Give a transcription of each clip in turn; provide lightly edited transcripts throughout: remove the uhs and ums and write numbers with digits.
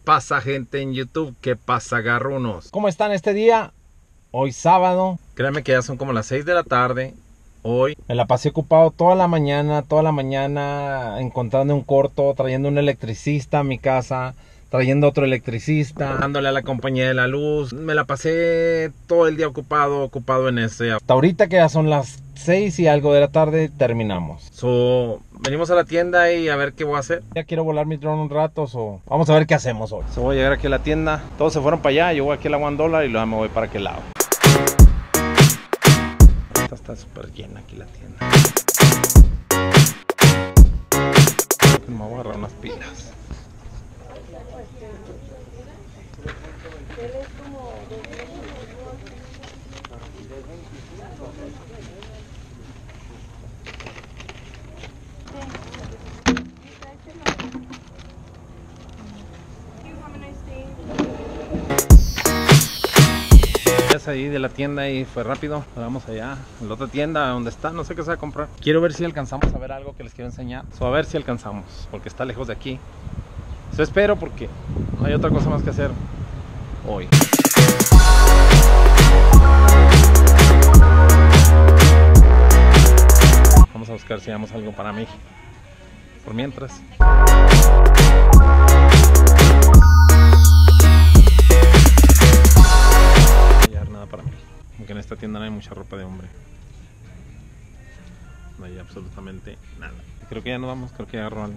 pasa, gente en YouTube? ¿Qué pasa, garrunos? ¿Cómo están este día? Hoy sábado. Créanme que ya son como las 6 de la tarde. Hoy me la pasé ocupado toda la mañana encontrando un corto, trayendo un electricista a mi casa, trayendo otro electricista, dándole a la compañía de la luz. Me la pasé todo el día ocupado en ese. Hasta ahorita que ya son las 6 y algo de la tarde terminamos. Venimos a la tienda y a ver qué voy a hair. Ya quiero volar mi drone un rato, vamos a ver qué hacemos hoy. Voy a llegar aquí a la tienda, todos se fueron para allá, yo voy aquí a la $1 y luego me voy para aquel lado. Está súper llena aquí la tienda. Creo que me voy a agarrar unas pilas. Ahí de la tienda y fue rápido. Vamos allá a la otra tienda donde está, no sé qué se va a comprar. Quiero ver si alcanzamos a ver algo que les quiero enseñar. A ver si alcanzamos, porque está lejos de aquí. Eso espero, porque no hay otra cosa más que hacer hoy. Vamos a buscar si hallamos algo para mí. Por mientras. Para mí, aunque en esta tienda no hay mucha ropa de hombre, no hay absolutamente nada. Creo que ya nos vamos, creo que ya agarró algo.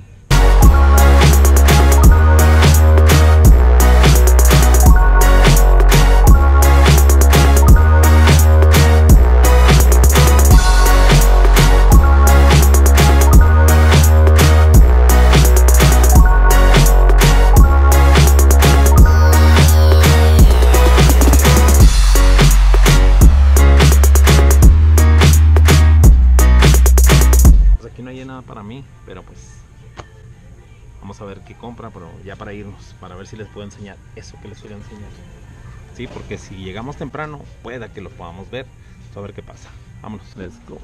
Para mí, pero pues vamos a ver qué compra, pero ya para irnos, para ver si les puedo enseñar eso que les quería enseñar. Sí, porque si llegamos temprano, pueda que lo podamos ver. Vamos a ver qué pasa. Vámonos, let's go.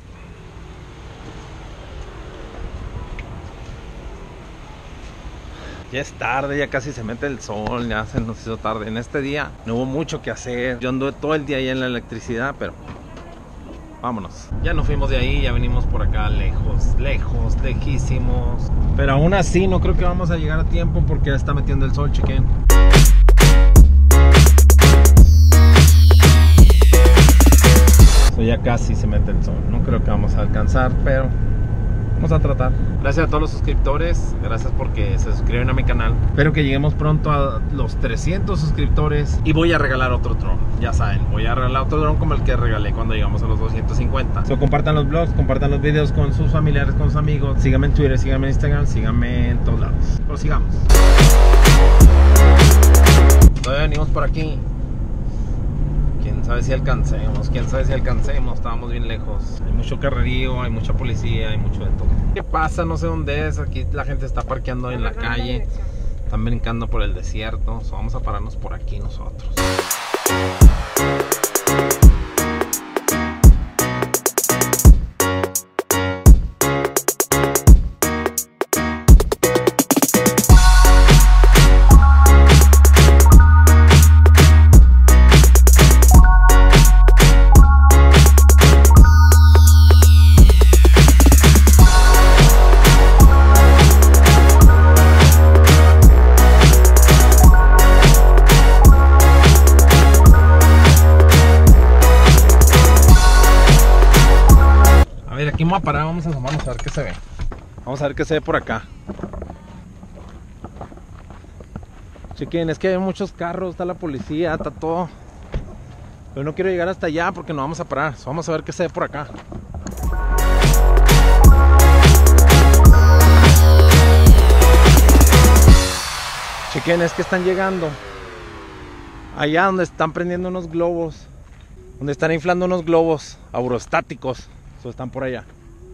Ya es tarde, ya casi se mete el sol, ya se nos hizo tarde. En este día no hubo mucho que hacer. Yo anduve todo el día ahí en la electricidad, pero vámonos. Ya nos fuimos de ahí, ya venimos por acá lejos, lejísimos. Pero aún así no creo que vamos a llegar a tiempo porque ya está metiendo el sol, chequen. Ya casi se mete el sol. No creo que vamos a alcanzar, pero vamos a tratar. Gracias a todos los suscriptores. Gracias porque se suscriben a mi canal. Espero que lleguemos pronto a los 300 suscriptores. Y voy a regalar otro dron. Ya saben, voy a regalar otro dron como el que regalé cuando llegamos a los 250. Compartan los vlogs, compartan los videos con sus familiares, con sus amigos. Síganme en Twitter, síganme en Instagram, síganme en todos lados. Pero sigamos. Todavía venimos por aquí. Quién sabe si alcancemos, estábamos bien lejos. Hay mucho carrerío, hay mucha policía, hay mucho de todo. ¿Qué pasa? No sé dónde es. Aquí la gente está parqueando en la calle, están brincando por el desierto. Vamos a pararnos por aquí nosotros. Aquí vamos a parar, vamos a asomarnos a ver qué se ve. Vamos a ver qué se ve por acá. Chequen, es que hay muchos carros, está la policía, está todo. Pero no quiero llegar hasta allá porque no vamos a parar. Vamos a ver qué se ve por acá. Chequen, es que están llegando allá donde están prendiendo unos globos, donde están inflando unos globos aerostáticos. Están por allá.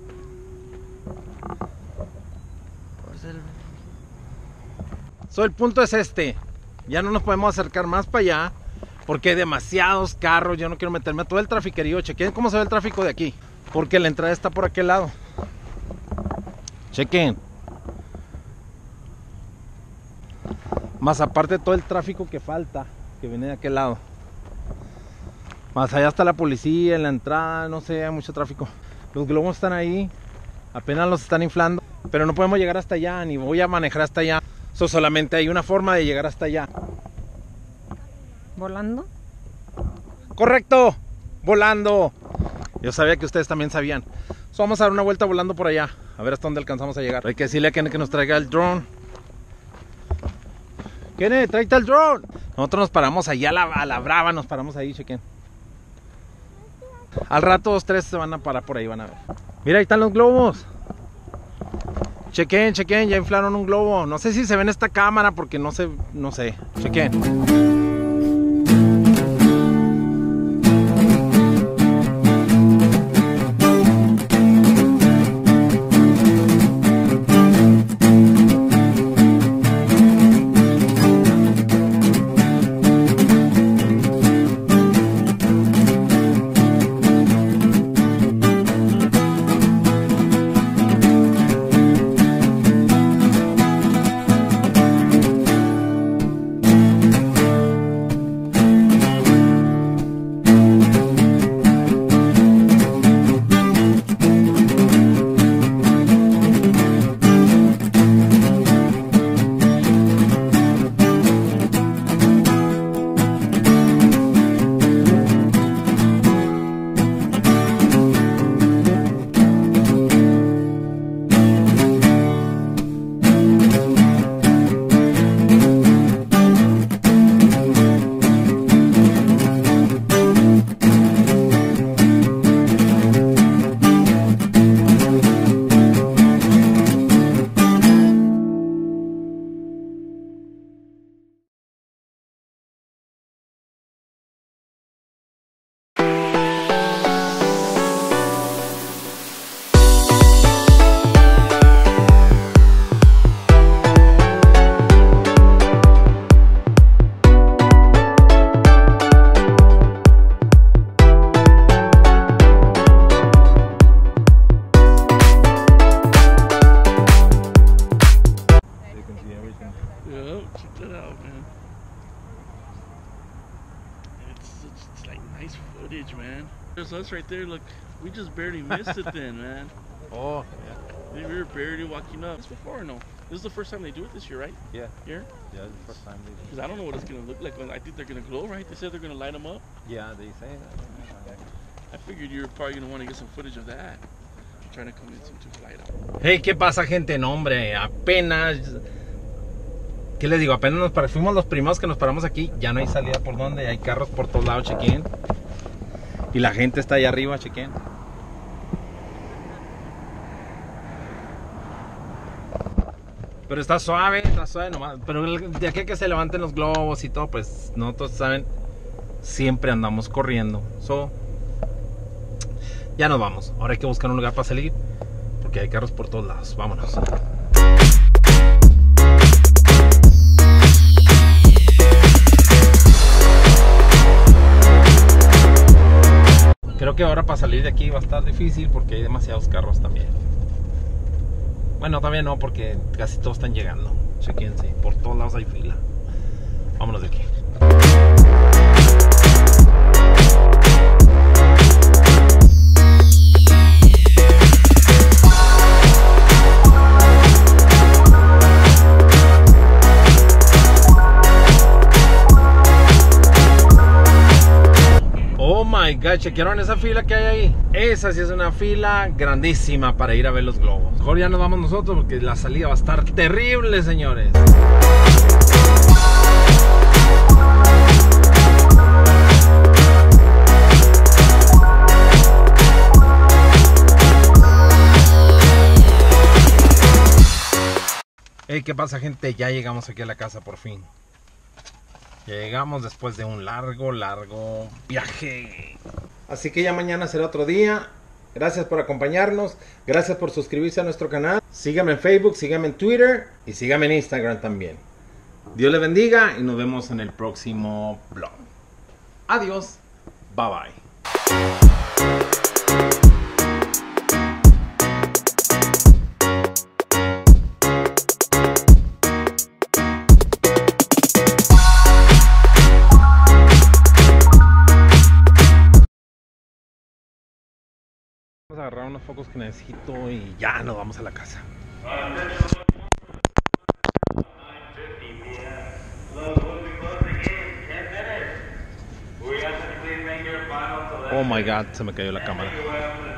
El punto es este. Ya no nos podemos acercar más para allá porque hay demasiados carros. Yo no quiero meterme a todo el trafiquerío. Chequen cómo se ve el tráfico de aquí, porque la entrada está por aquel lado. Chequen. Más aparte todo el tráfico que falta, que viene de aquel lado. Más allá está la policía en la entrada, no sé, hay mucho tráfico. Los globos están ahí, apenas los están inflando, pero no podemos llegar hasta allá, ni voy a manejar hasta allá. Solamente hay una forma de llegar hasta allá. ¿Volando? ¡Correcto! ¡Volando! Yo sabía que ustedes también sabían. Vamos a dar una vuelta volando por allá, a ver hasta dónde alcanzamos a llegar. Hay que decirle a Kenneth que nos traiga el drone. Kenneth, tráete el drone. Nosotros nos paramos allá a la brava, nos paramos ahí, chequen. Al rato 2, 3 se van a parar por ahí, van a ver. Mira, ahí están los globos. Chequen, chequen, ya inflaron un globo. No sé si se ve en esta cámara porque no sé. Chequen. Man, there's us right there. Look, we just barely missed it then, man. Oh, yeah. We were barely walking up. This before or no? This is the first time they do it this year, right? Yeah. Here? Yeah, it's the first time they do it. Because I don't know what it's gonna look like. I think they're gonna glow, right? They said they're gonna light them up. Yeah, they say that. I figured you were probably gonna want to get some footage of that. I'm trying to convince him to fly it out. Hey, ¿qué pasa, gente? No, hombre, apenas... ¿Qué les digo? Apenas fuimos los primeros que nos paramos aquí. Ya no hay salida por donde, hay carros por todos lados, chequen. Y la gente está allá arriba, chequen. Pero está suave nomás. Pero de aquí a que se levanten los globos y todo, pues nosotros, saben, siempre andamos corriendo. Ya nos vamos. Ahora hay que buscar un lugar para salir, porque hay carros por todos lados. Vámonos. Creo que ahora para salir de aquí va a estar difícil porque hay demasiados carros también. Bueno, también no, porque casi todos están llegando. Chequense, por todos lados hay fila. Vámonos de aquí. My God, ¿chequearon esa fila que hay ahí? Esa sí es una fila grandísima para ir a ver los globos. Mejor ya nos vamos nosotros porque la salida va a estar terrible, señores. Hey, ¿qué pasa, gente? Ya llegamos aquí a la casa por fin. Llegamos después de un largo viaje. Así que ya mañana será otro día. Gracias por acompañarnos. Gracias por suscribirse a nuestro canal. Síganme en Facebook, síganme en Twitter y síganme en Instagram también. Dios les bendiga y nos vemos en el próximo vlog. Adiós. Bye bye. focos que necesito y ya nos vamos a la casa. Oh my god, se me cayó la cámara.